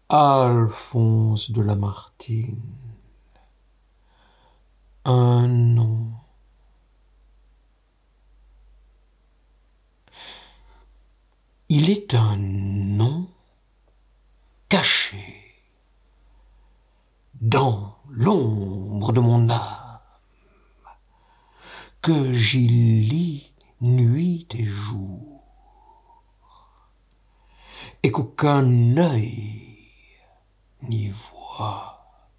Alphonse de Lamartine, un nom. Il est un nom caché dans l'ombre de mon âme, que j'y lis nuit et jour, et qu'aucun œil n'y voit.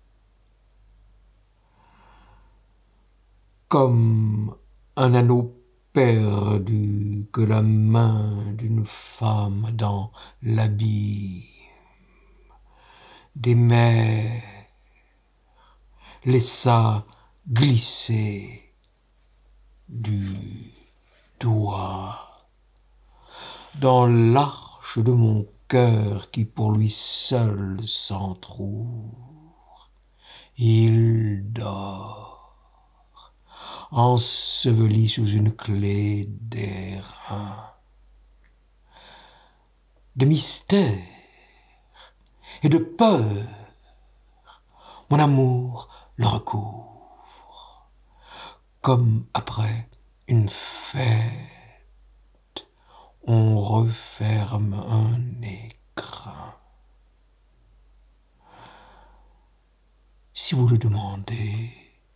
Comme un anneau perdu que la main d'une femme dans l'abîme des mers laissa glisser du doigt dans l'arche de mon cœur qui pour lui seul s'entr'ouvre. Il dort, enseveli sous une clé d'airain, de mystère et de peur. Mon amour le recouvre, comme après une fête, on referme un écrin. Si vous le demandez,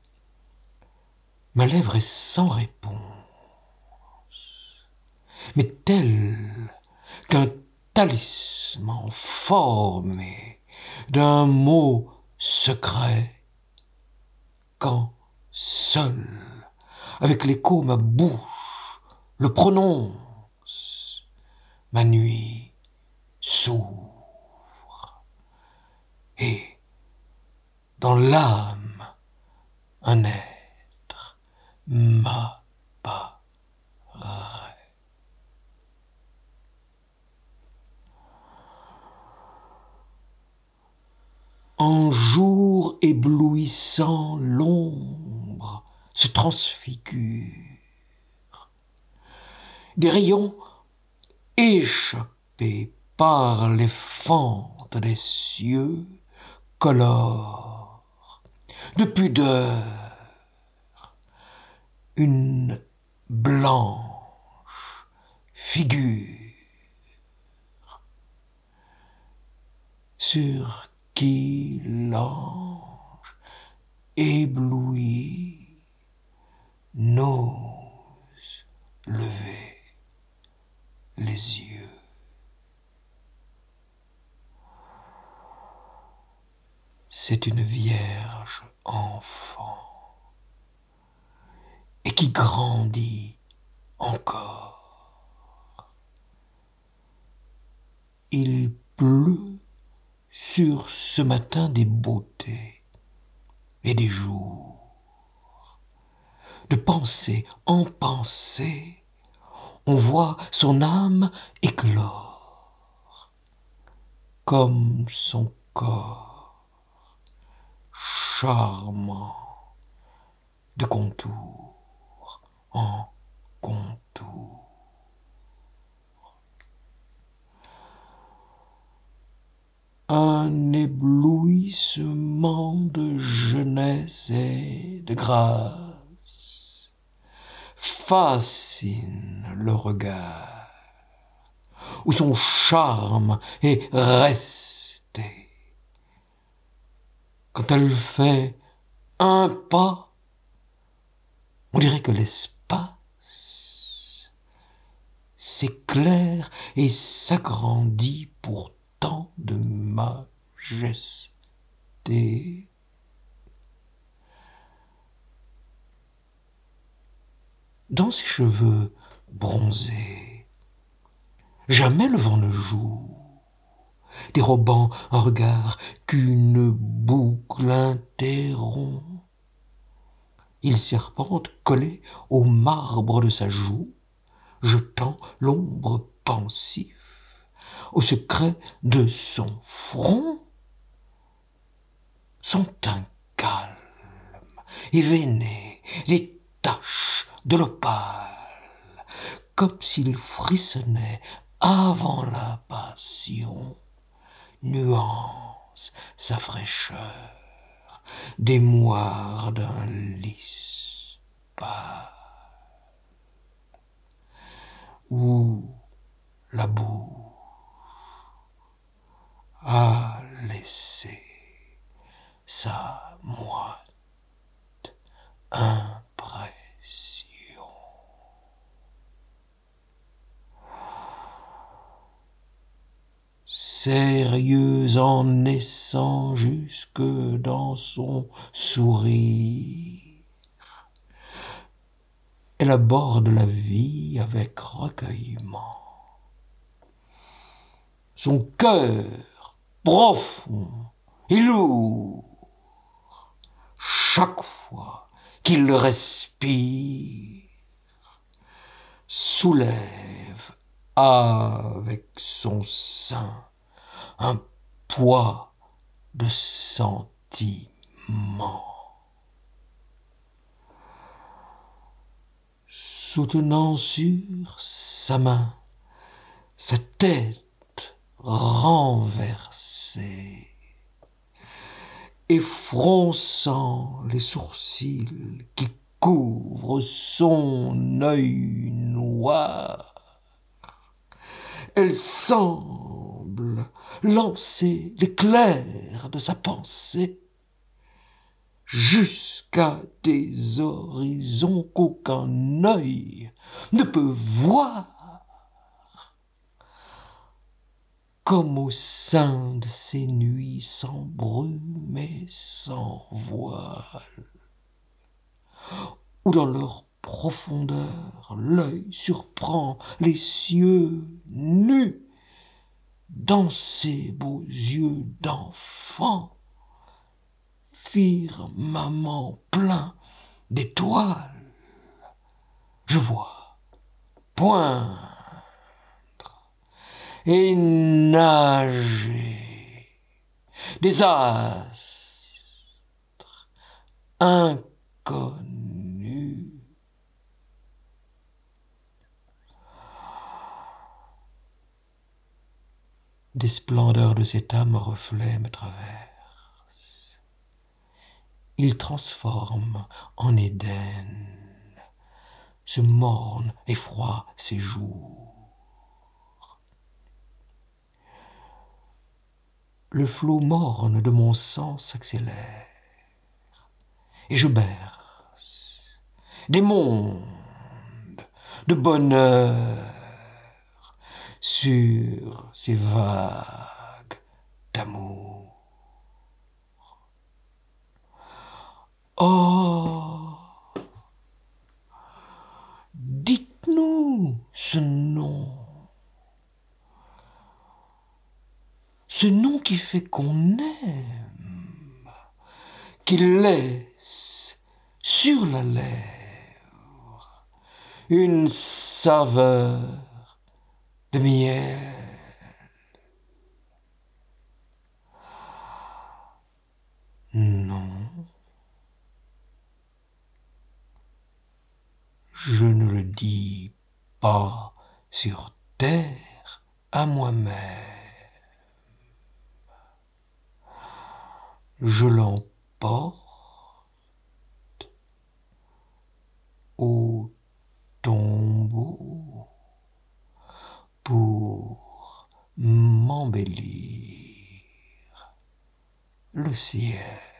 ma lèvre est sans réponse, mais telle qu'un talisman formé d'un mot secret, quand seul, avec l'écho, ma bouche le prononce, ma nuit s'ouvre, et dans l'âme, un être m'apparaît. En jour éblouissant, l'ombre se transfigure. Des rayons échappés par les fentes des cieux colorent de pudeur une blanche figure sur qui l'ange ébloui n'ose lever les yeux. C'est une vierge enfant et qui grandit encore. Il pleut sur ce matin des beautés et des jours. De pensée en pensée, on voit son âme éclore, comme son corps charmant de contour en contour. Un éblouissement de jeunesse et de grâce fascine le regard, où son charme est resté. Quand elle fait un pas, on dirait que l'espace s'éclaire et s'agrandit pour tant de majesté. Dans ses cheveux bronzés, jamais le vent ne joue, dérobant un regard qu'une boucle interrompt. Il serpente collé au marbre de sa joue, jetant l'ombre pensif au secret de son front. Son teint calme et veiné, des taches de l'opale, comme s'il frissonnait avant la passion, nuance sa fraîcheur, des moires d'un lys pâle, où la boue a laissé sa moite impression. Sérieuse en naissant jusque dans son sourire, elle aborde la vie avec recueillement. Son cœur profond et lourd, chaque fois qu'il respire, soulève avec son sein un poids de sentiments. Soutenant sur sa main sa tête renversée et fronçant les sourcils qui couvrent son œil noir, elle semble lancer l'éclair de sa pensée jusqu'à des horizons qu'aucun œil ne peut voir, comme au sein de ces nuits sans brume et sans voile, où dans leur profondeur l'œil surprend les cieux nus dans ces beaux yeux d'enfant, firmament plein d'étoiles. Je vois poindre et nager des astres inconnus. Des splendeurs de cette âme reflets me traversent. Ils transforment en Éden ce morne et froid séjour. Le flot morne de mon sang s'accélère et je berce des mondes de bonheur sur ces vagues d'amour. Oh, dites-nous ce nom qui fait qu'on aime, qui laisse sur la lèvre une saveur de miel. Non, je ne le dis pas sur terre à moi-même. Je l'emporte au tombeau pour m'embellir le ciel.